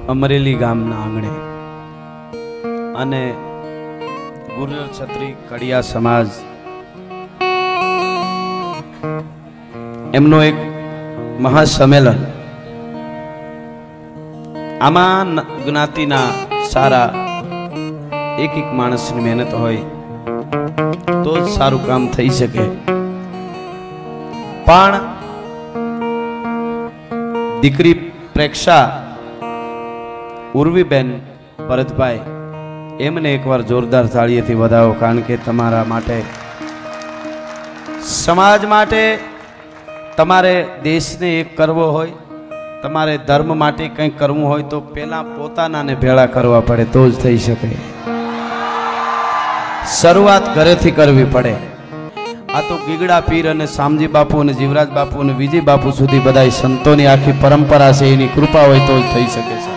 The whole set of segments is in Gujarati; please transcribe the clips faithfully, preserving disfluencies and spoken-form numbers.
અમરેલી ગામના આંગણે અને ગુર્જર છત્રી કડિયા સમાજ એમનો એક મહાસંમેલન આમાં જ્ઞાતિના સારા એક એક માણસની મહેનત હોય તો જ સારું કામ થઈ શકે। પણ દીકરી પ્રેક્ષા ઉર્વીબેન ભરતભાઈ એમને એકવાર જોરદાર તાળીઓથી વધાવો, કારણ કે તમારા માટે, સમાજ માટે, તમારે દેશને એક કરવો હોય, તમારે ધર્મ માટે કંઈક કરવું હોય તો પહેલા પોતાનાને ભેળા કરવા પડે તો જ થઈ શકે। શરૂઆત ઘરેથી કરવી પડે। આ તો ગીગડા પીર અને શામજી બાપુ અને જીવરાજ બાપુ અને વિજય બાપુ સુધી બધા સંતોની આખી પરંપરા છે, એની કૃપા હોય તો જ થઈ શકે છે।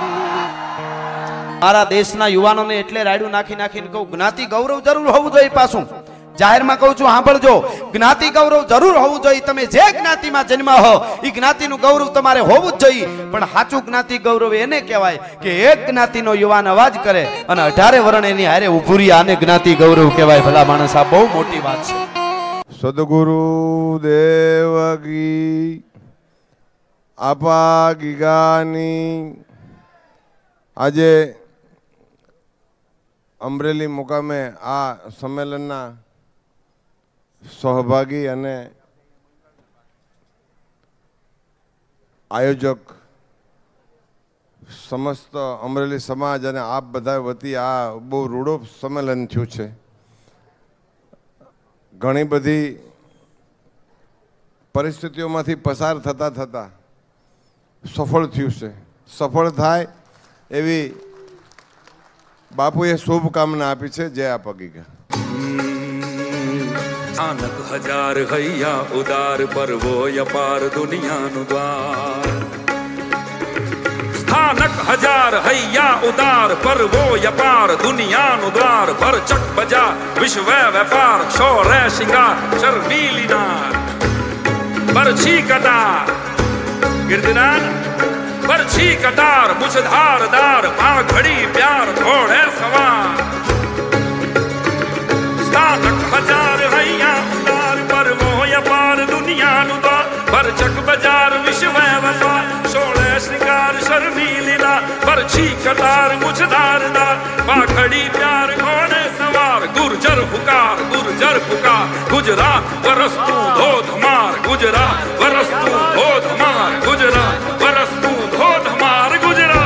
મારા દેશના યુવાનોને એટલે રાડ્યું નાખી નાખીને કહું, જ્ઞાતિ ગૌરવ જરૂર હોવું જોઈએ। પાછું જાહેરમાં કહું છું, સાંભળજો, જ્ઞાતિ ગૌરવ જરૂર હોવું જોઈએ। તમે જે જ્ઞાતિમાં જન્મ્યા હો એ જ્ઞાતિનું ગૌરવ તમારે હોવું જ જોઈએ, પણ સાચું જ્ઞાતિ ગૌરવ એને કહેવાય કે એક જ્ઞાતિનો યુવાન અવાજ કરે અને અઢારે વર્ણ એની હારે ઉભું રહે, આને જ્ઞાતિ ગૌરવ કહેવાય। ભલા માણસ, આ બહુ મોટી વાત છે। સદગુરુ દેવ કી આપા ગીગાની આજે અમરેલી મુકામે આ સંમેલનના સહભાગી અને આયોજક સમસ્ત અમરેલી સમાજ અને આપ બધા વતી આ બહુ રૂડો સંમેલન થયું છે। ઘણી બધી પરિસ્થિતિઓમાંથી પસાર થતા થતા સફળ થયું છે। સફળ થાય એવી બાપુએ શુભકામના આપી છે। જય આપા ગીગા। स्थानक हजार हैया उदार पर वो अपार दुनियानु द्वार। स्थानक हजार हैया उदार पर वो अपार दुनियानु द्वार। भर चक बजा विश्व व्यापार शौर्य श्रृंगार शर्मीली नार। बरछी कटार गिरदिनान बरछी कटार मुझधार दार पा घड़ी प्यार घोड़े सवार। स्थानक हजार हैया उदार पर मोह अपार दुनिया नुदार। भर चक बाजार विश्व व्यापार शोले श्रृंगार शर्मीली नार। बरछी कटार मुझधार दार पाखड़ी प्यार घोड़े सवार। गुर्जर पुकार गुर्जर पुकार Gujarat वरस्तु धोधमार। Gujarat वरस्तु धोधमार Gujarat वरस्तु धोधमार Gujarat.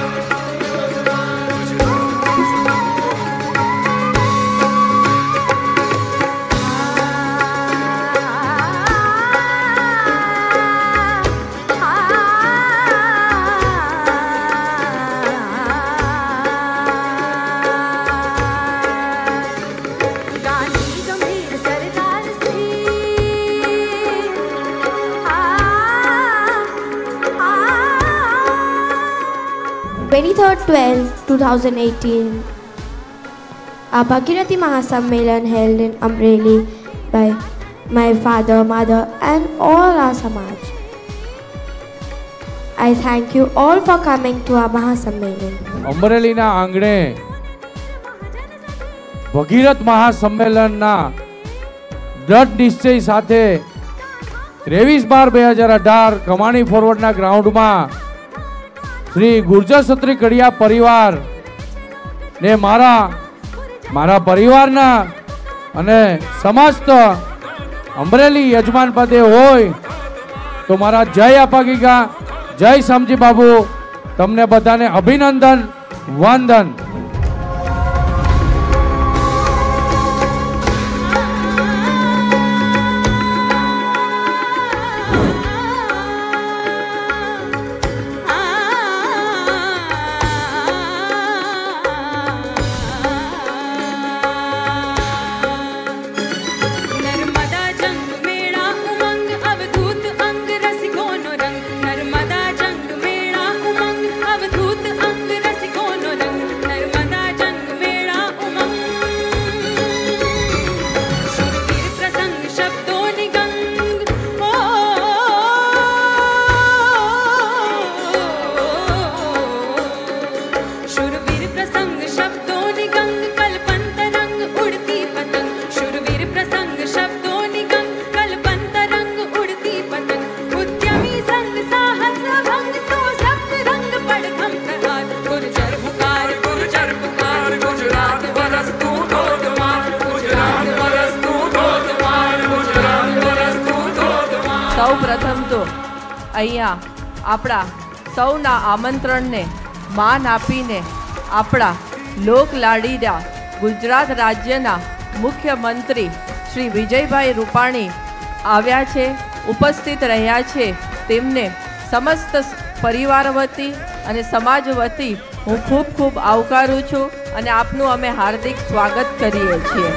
twenty-third twelfth twenty eighteen, a Bhagirathi Mahasammelan held in Amreli by my father, mother and all our Samaj. I thank you all for coming to our Mahasammelan. Amreli na આંગણે ભગીરથ મહાસંમેલનના દ્રઢ નિશ્ચય સાથે ત્રેવીસ બાર બે હજાર અઢાર કમાણી ફોરવર્ડના ગ્રાઉન્ડમાં શ્રી ગુર્જર છત્રી કડિયા પરિવાર ને મારા મારા પરિવારના અને સમસ્ત અમરેલી યજમાન પદે હોય તો મારા જય આપા ગીગા, જય શામજી બાબુ, તમને બધાને અભિનંદન વંદન। नर्मदा जंग मेरा उमंग अवधूत अंग रसिकों नो रंग। પ્રથમ તો અહીંયા આપણા સૌના આમંત્રણને માન આપીને આપણા લોકલાડીના ગુજરાત રાજ્યના મુખ્યમંત્રી શ્રી વિજયભાઈ રૂપાણી આવ્યા છે, ઉપસ્થિત રહ્યા છે. તેમને સમસ્ત પરિવાર વતી અને સમાજ વતી હું ખૂબ ખૂબ આવકારું છું અને આપનું અમે હાર્દિક સ્વાગત કરીએ છીએ.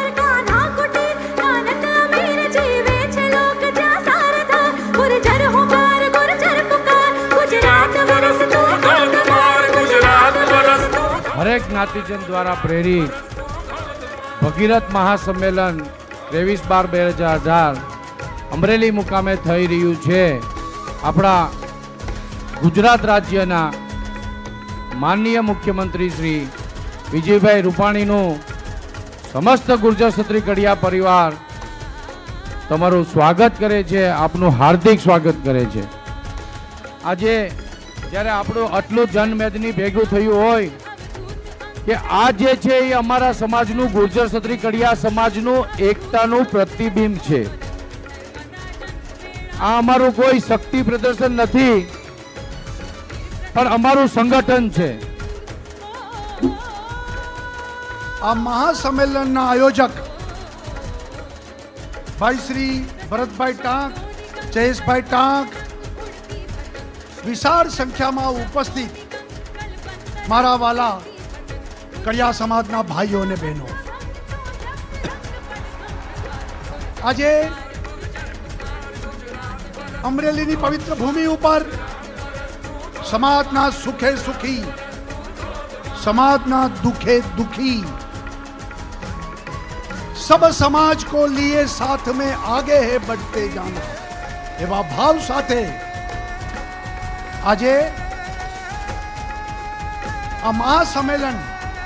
હરેક જ્ઞાતિજન દ્વારા પ્રેરિત ભગીરથ મહાસંમેલન ત્રેવીસ બાર બે હજાર અઢાર અમરેલી મુકામે થઈ રહ્યું છે. આપણા ગુજરાત રાજ્યના માનનીય મુખ્યમંત્રી શ્રી વિજયભાઈ રૂપાણીનું સમસ્ત ગુર્જર ક્ષત્રિય કડિયા પરિવાર તમારું સ્વાગત કરે છે, આપનું હાર્દિક સ્વાગત કરે છે. આજે જ્યારે આપણું આટલું જનમેદની ભેગું થયું હોય કે આ જે છે એ અમારા સમાજનું ગુર્જર ક્ષત્રિય કડિયા સમાજનું એકતાનું પ્રતિબિંબ છે. આ અમારું કોઈ શક્તિ પ્રદર્શન નથી, પણ અમારું સંગઠન છે. આ મહાસંમેલનના આયોજક ભાઈ શ્રી ભરતભાઈ ટાંક, જયેશભાઈ ટાંક, વિશાળ સંખ્યામાં ઉપસ્થિત મારા વાલા કડિયા સમાજના ભાઈઓ અને બહેનો, આજે અમરેલીની પવિત્ર ભૂમિ ઉપર समाजना सुखे सुखी, समाजना दुखे दुखी, सब समाज को लिए साथ में आगे है बढ़ते जाना एवा भाव साथे आजे आ महासम्मेलन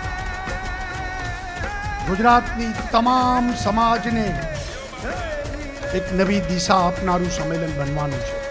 गुजरातनी तमाम समाज ने एक नवी दिशा अपनारू सम्मेलन बनवानुं छे।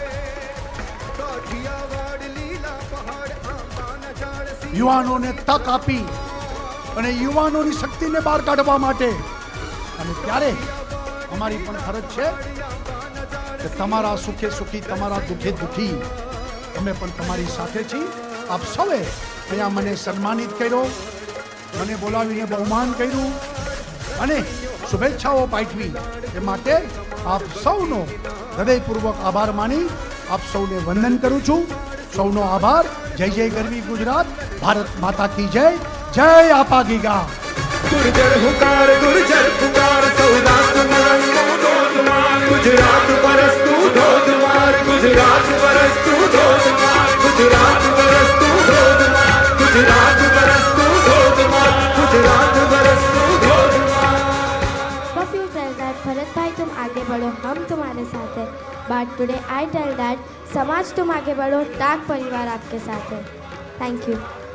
युवानों ने तक आपी અને યુવાનોની શક્તિને બહાર કાઢવા માટે અને ત્યારે અમારી પણ ફરજ છે કે તમારા સુખે સુખી, તમારા દુખે દુખી અમે પણ તમારી સાથે છીએ. આપ સૌએ અહીંયા મને સન્માનિત કર્યો, મને બોલાવીને બહુમાન કર્યું અને શુભેચ્છાઓ પાઠવી, એ માટે આપ સૌનો હૃદયપૂર્વક આભાર માની આપ સૌને વંદન કરું છું. સૌનો આભાર. जय जय गरवी गुजरात, भारत माता की जय. जय आपा गीगा. गुर्जर हुकार गुर्जर पुकार सौदात मार धोध मार गुजरात बरस्तू धोध मार गुजरात बरस्तू धोध मार गुजरात बरस्तू धोध मार गुजरात बरस्तू धोध मार गुजरात बरस्तू धोध मार. But you tell that Bharat bhai तुम आगे बढ़ो, हम तुम्हारे साथ हैं. But today I tell that समाज तुम आगे बढ़ो, टाक परिवार आपके साथ है. Thank you.